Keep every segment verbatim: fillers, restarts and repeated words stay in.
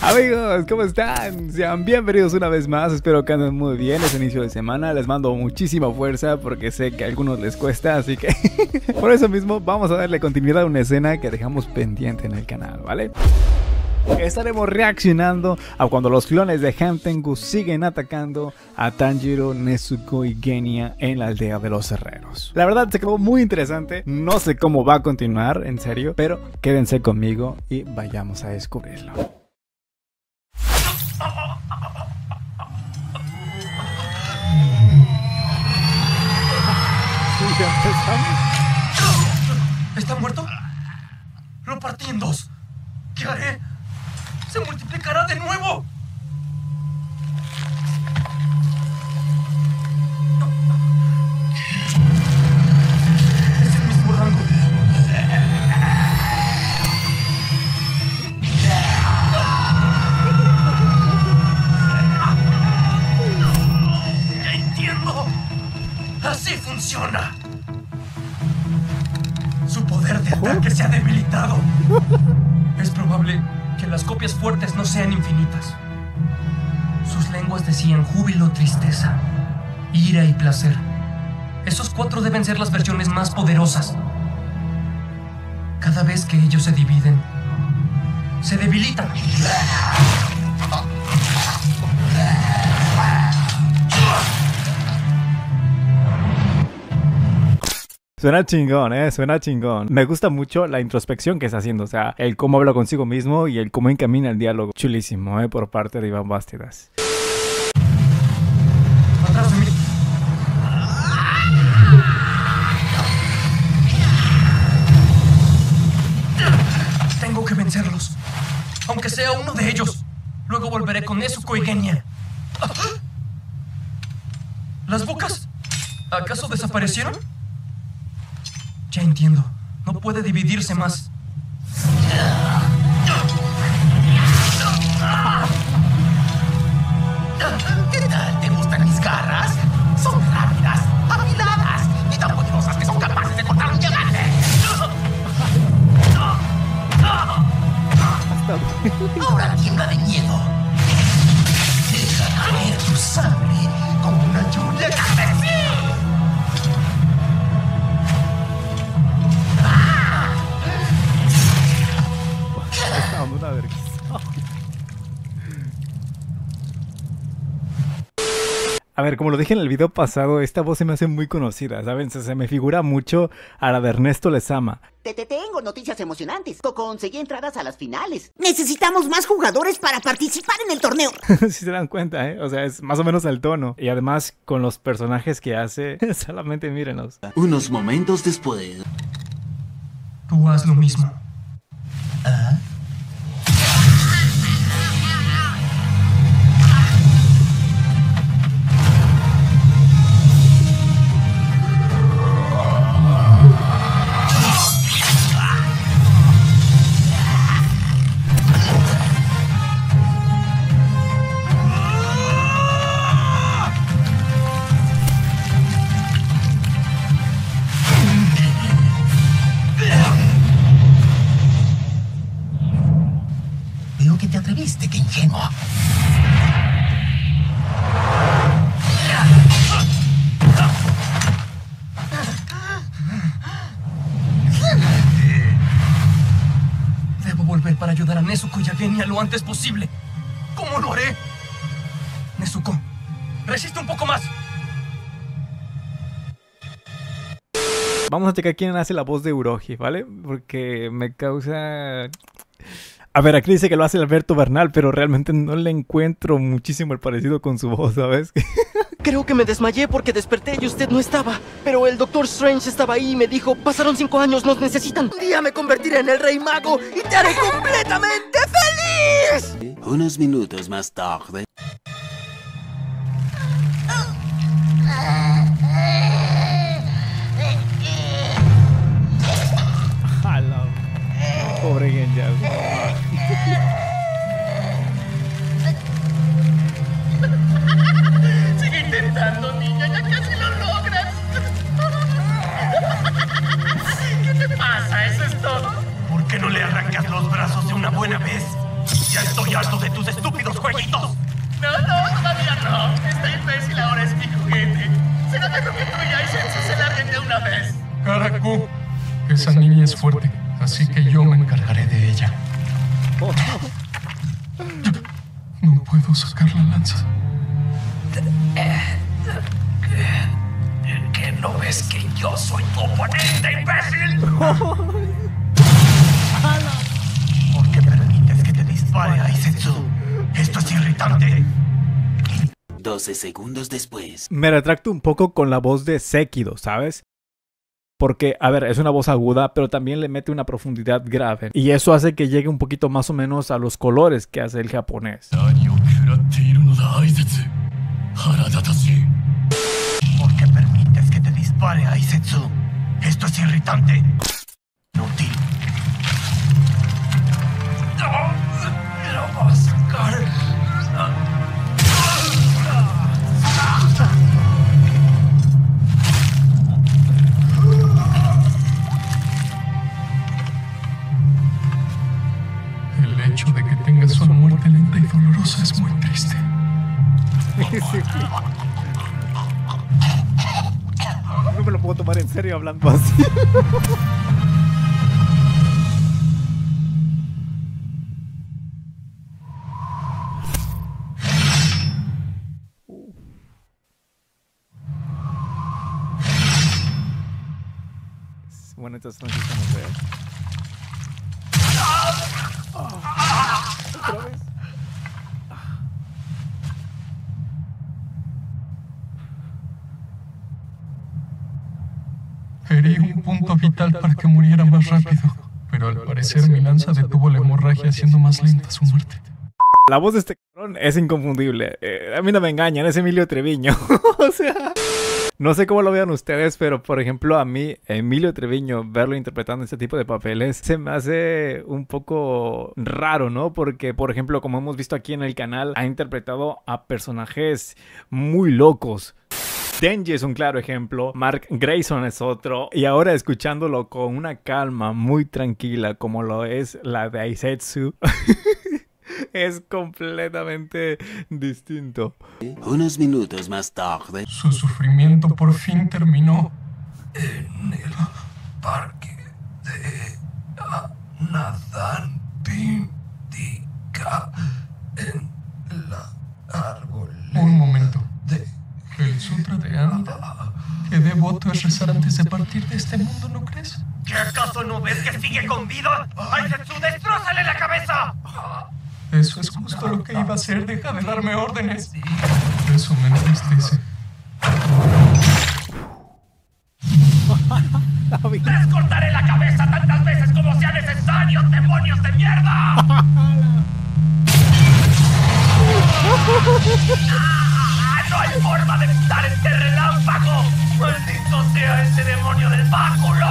Amigos, ¿cómo están? Sean bienvenidos una vez más, espero que anden muy bien este inicio de semana. Les mando muchísima fuerza porque sé que a algunos les cuesta, así que por eso mismo vamos a darle continuidad a una escena que dejamos pendiente en el canal, ¿vale? Estaremos reaccionando a cuando los clones de Hantengu siguen atacando a Tanjiro, Nezuko y Genya en la aldea de los herreros. La verdad se quedó muy interesante, no sé cómo va a continuar, en serio, pero quédense conmigo y vayamos a descubrirlo. ¿Está muerto? Lo partí en dos. ¿Qué haré? ¡Se multiplicará de nuevo! Es el mismo rango. ¡Ya entiendo! ¡Así funciona! Su poder de ataque se ha debilitado. Es probable que las copias fuertes no sean infinitas. Sus lenguas decían júbilo, tristeza, ira y placer. Esos cuatro deben ser las versiones más poderosas. Cada vez que ellos se dividen, se debilitan. Suena chingón, eh, suena chingón. Me gusta mucho la introspección que está haciendo, o sea, el cómo habla consigo mismo y el cómo encamina el diálogo. Chulísimo, eh, por parte de Iván Bastidas. Atrás de mí. Tengo que vencerlos, aunque sea uno de ellos. Luego volveré con Nezuko y Genya. ¿Las bocas? ¿Acaso desaparecieron? Ya entiendo. No puede dividirse más. ¿Qué tal? ¿Te gustan mis garras? Son rápidas, afiladas y tan poderosas que son capaces de cortar un diamante. Ahora tiembla de miedo. Deja caer tu sable como una lluvia carmesí. A ver, como lo dije en el video pasado, esta voz se me hace muy conocida, ¿saben? Se, se me figura mucho a la de Ernesto Lezama. Te, te tengo noticias emocionantes. Conseguí entradas a las finales. Necesitamos más jugadores para participar en el torneo. Si se dan cuenta, ¿eh? O sea, es más o menos el tono. Y además, con los personajes que hace, solamente mírenlos. Unos momentos después. Tú haz lo mismo. ¿Ah? Veo que te atreviste, qué ingenuo. Debo volver para ayudar a Nezuko y a Genya lo antes posible. ¿Cómo lo haré? Nezuko, resiste un poco más. Vamos a checar quién hace la voz de Uroji, ¿vale? Porque me causa... A ver, aquí dice que lo hace Alberto Bernal, pero realmente no le encuentro muchísimo el parecido con su voz, ¿sabes? Creo que me desmayé porque desperté y usted no estaba. Pero el Doctor Strange estaba ahí y me dijo, pasaron cinco años, nos necesitan. Un día me convertiré en el Rey Mago y te haré completamente feliz. Unos minutos más tarde. Jala. Pobre Genya. Sigue intentando, niña, ya casi lo logras. ¿Qué te pasa? ¿Eso es todo? ¿Por qué no le arrancas los brazos de una buena vez? Ya estoy harto de tus estúpidos jueguitos. No, no, todavía no. Esta imbécil ahora es mi juguete. Será mejor que tú y Aisetsu se larguen de una vez. Karaku, esa niña es fuerte, así que yo me encargaré de ella. No puedo sacar la lanza. ¿Qué no ves que yo soy tu oponente, imbécil? ¿Por qué permites que te dispare, Aisetsu? Esto es irritante. doce segundos después. Me retracto un poco con la voz de Sekido, ¿sabes? Porque, a ver, es una voz aguda, pero también le mete una profundidad grave. Y eso hace que llegue un poquito más o menos a los colores que hace el japonés. ¿Por qué permites que te dispare, Aisetsu? Esto es irritante. Inútil. No, no vas a sacar. El hecho de que tengas una muerte lenta y dolorosa es muy triste. No me lo puedo tomar en serio hablando así. Bueno, estas son estamos de... ¿Otra vez? Herí un punto vital para que muriera más rápido, pero al parecer mi lanza detuvo la hemorragia haciendo más lenta su muerte. La voz de este cabrón es inconfundible. Eh, a mí no me engañan, es Emilio Treviño. O sea... No sé cómo lo vean ustedes, pero por ejemplo a mí, Emilio Treviño, verlo interpretando este tipo de papeles, se me hace un poco raro, ¿no? Porque, por ejemplo, como hemos visto aquí en el canal, ha interpretado a personajes muy locos. Denji es un claro ejemplo, Mark Grayson es otro, y ahora escuchándolo con una calma muy tranquila como lo es la de Aisetsu, es completamente distinto. Unos minutos más tarde. Su sufrimiento por fin terminó. En el parque de Nathan Pindica, en la arboleda. Un momento. De El sutra de Anda. Qué devoto es rezar antes de partir de este mundo, ¿no crees? ¿Qué acaso no ves que sigue con vida? ¡Aisetsu, destrózale la cabeza! Eso es justo lo que iba a hacer. Deja de darme órdenes. Eso me entristece. ¡Les cortaré la cabeza tantas veces como sea necesario, demonios de mierda! ¡Ah, ¡no hay forma de evitar este relámpago! ¡Maldito sea ese demonio del báculo!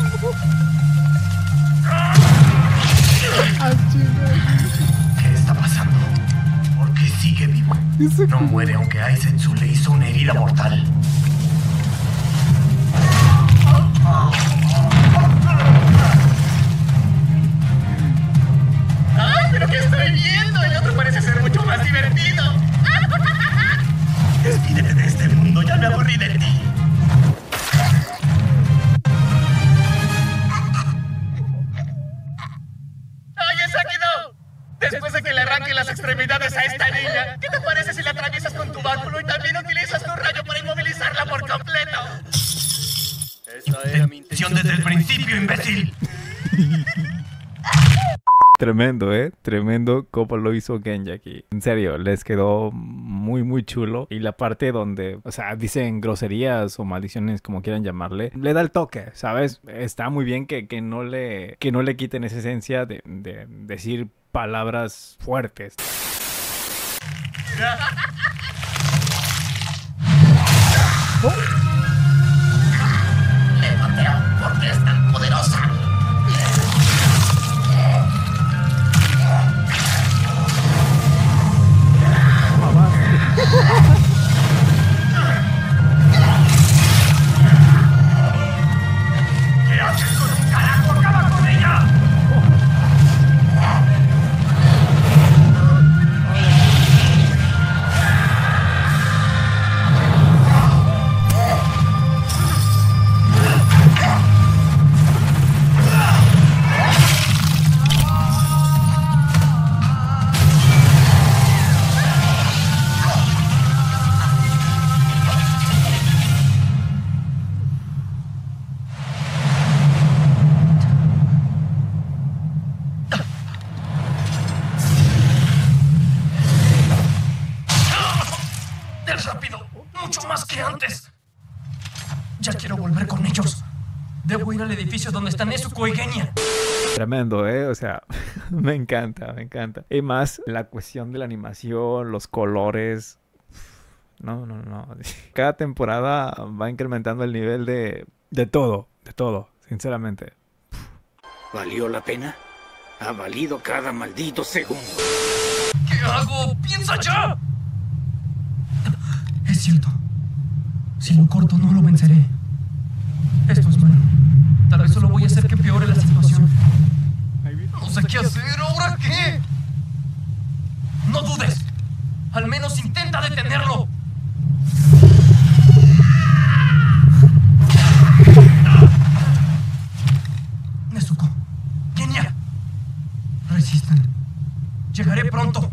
¿Qué está pasando? ¿Por qué sigue vivo? No muere aunque Aisetsu le hizo una herida mortal. ¡Ay, pero qué estoy viendo! El otro parece ser mucho más divertido. Despídete de este mundo, ya me aburrí de ti. ¡Oye, Sekido! Después de que le arranquen las extremidades a esta niña, ¿qué te parece si la atraviesas con tu báculo y también utilizas tu rayo para inmovilizarla por completo? Esa era mi intención desde el principio, imbécil. Tremendo, ¿eh? Tremendo como lo hizo Genji aquí. En serio, les quedó muy, muy chulo. Y la parte donde, o sea, dicen groserías o maldiciones, como quieran llamarle, le da el toque, ¿sabes? Está muy bien que, que, no, le, que no le quiten esa esencia de, de decir palabras fuertes. ¡Oh! Le mateo porque es tan poderosa. ¿Qué haces con un carajo? ¡Acaba con ella! que antes. Ya quiero volver con ellos. Debo ir al edificio donde está Nezuko y Genya. Tremendo, ¿eh? O sea, me encanta, me encanta. Y más la cuestión de la animación, los colores. No, no, no. Cada temporada va incrementando el nivel de, de todo, de todo, sinceramente. ¿Valió la pena? Ha valido cada maldito segundo. ¿Qué hago? ¡Piensa ya! Es cierto. Si lo corto, no lo venceré. Esto es malo. Tal vez solo voy a hacer que peore la situación. No sé qué hacer. ¿Ahora qué? No dudes. Al menos intenta detenerlo. Nezuko, Genya, resistan. Llegaré pronto.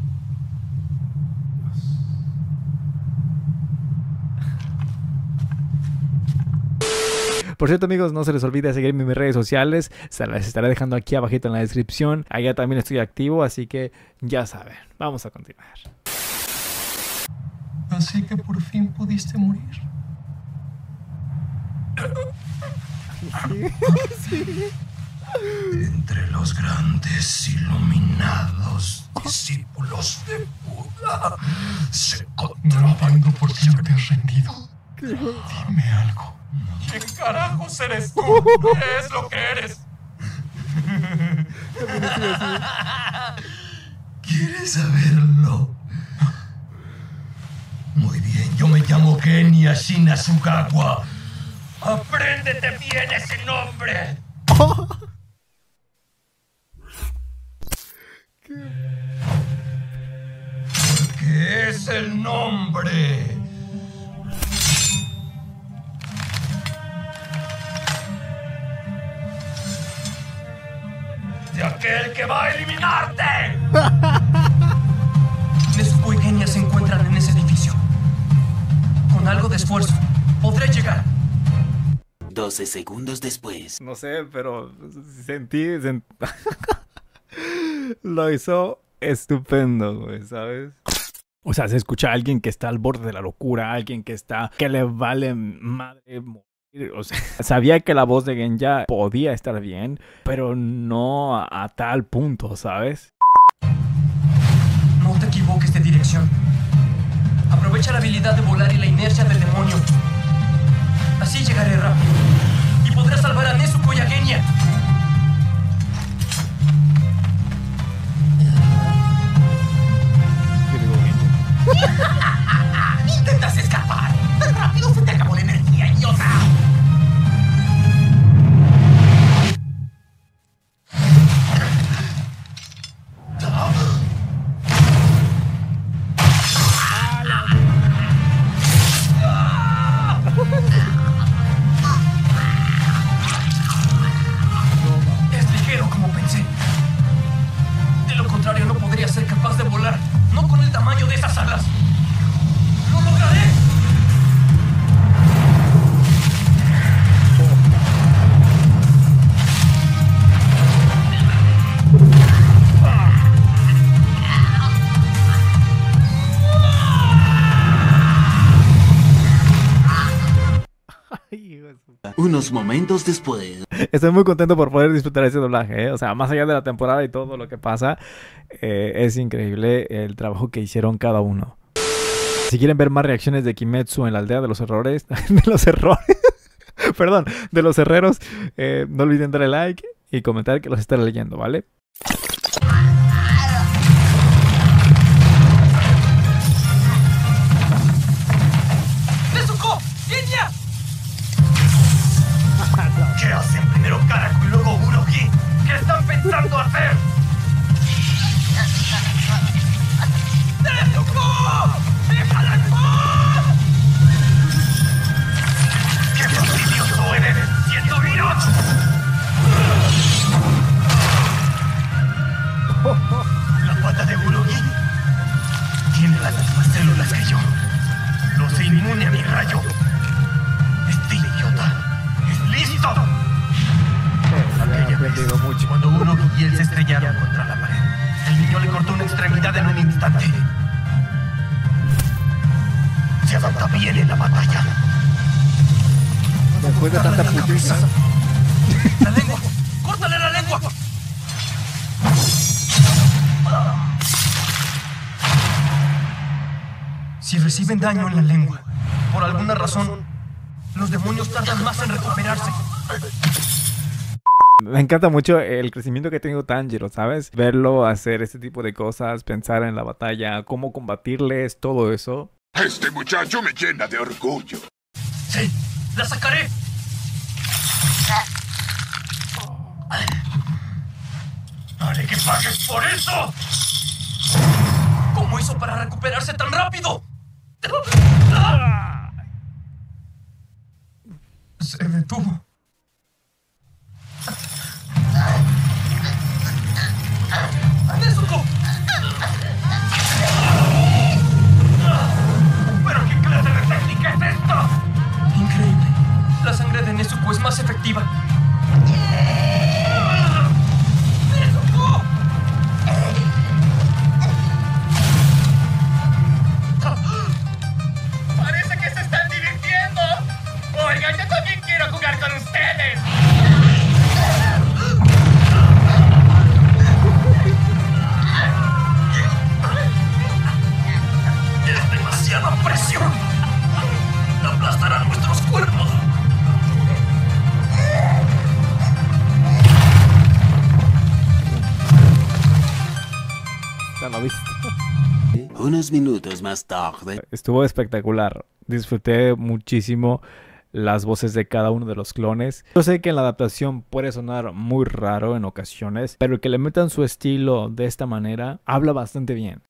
Por cierto, amigos, no se les olvide seguirme en mis redes sociales. Se las estaré dejando aquí abajito en la descripción. Allá también estoy activo, así que ya saben. Vamos a continuar. Así que por fin pudiste morir. Sí, sí. Entre los grandes iluminados discípulos de Buda se encontraba. No entiendo por qué no te has rendido. Dime algo. ¿Qué carajos eres tú? ¿Qué es lo que eres? ¿Quieres saberlo? Muy bien, yo me llamo Genya Shinasugawa. ¡Apréndete bien ese nombre! ¿Qué es el nombre? ¡De aquel que va a eliminarte! Nezuko y Genya se encuentran en ese edificio. Con algo de esfuerzo, podré llegar. doce segundos después. No sé, pero sentí... sent- Lo hizo estupendo, güey, ¿sabes? O sea, se escucha a alguien que está al borde de la locura, alguien que está... que le vale madre morir. O sea, sabía que la voz de Genya podía estar bien, pero no a, a tal punto, ¿sabes? No te equivoques de dirección. Aprovecha la habilidad de volar y la inercia del demonio. Así llegaré rápido. Y podré salvar a Nezuko y a Genya. ¡Intentas escapar! ¡Tan rápido se te acabó la energía, idiota! Es ligero como pensé. De lo contrario, no podría ser capaz de volar. No con el tamaño de esas alas. ¡Lo lograré! Unos momentos después. Estoy muy contento por poder disfrutar ese doblaje, ¿eh? O sea, más allá de la temporada y todo lo que pasa, eh, es increíble el trabajo que hicieron cada uno. Si quieren ver más reacciones de Kimetsu en la aldea de los errores, de los errores, perdón, de los herreros, eh, no olviden darle like y comentar que los estaré leyendo, ¿vale? ¡Nezuko! ¡Genya! ¿Qué hacen primero Karaku y luego Urogi? ¿Qué están pensando hacer? ¡Nezuko! ¡Déjala en paz! ¡Qué fastidioso eres! ¡Siento virus! La pata de Urogi tiene las mismas células que yo. No soy inmune a mi rayo. Este idiota es listo. Aquella vez, mucho. cuando Urogi y él se estrellaron contra la pared, el niño le cortó una extremidad en un instante. Se adapta bien en la batalla. después de tanta putiza. ¡La lengua! ¡Córtale la lengua! Si reciben daño en la lengua, por alguna razón, los demonios tardan más en recuperarse. Me encanta mucho el crecimiento que ha tenido Tanjiro, ¿sabes? Verlo hacer este tipo de cosas, pensar en la batalla, cómo combatirles, todo eso. Este muchacho me llena de orgullo. ¡Sí! ¡La sacaré! ¡Haré que pagues por eso! ¿Cómo hizo para recuperarse tan rápido? Se detuvo. ¡Nezuko! ¿Pero qué clase de técnica es esta? Increíble. La sangre de Nezuko es más efectiva. ¡Nezuko! Parece que se están divirtiendo. Oigan, yo también quiero jugar con ustedes. Es demasiada presión. Aplastarán nuestros cuerpos. Ya lo viste. Unos minutos más tarde. Estuvo espectacular. Disfruté muchísimo las voces de cada uno de los clones. Yo sé que en la adaptación puede sonar muy raro en ocasiones, pero que le metan su estilo de esta manera habla bastante bien.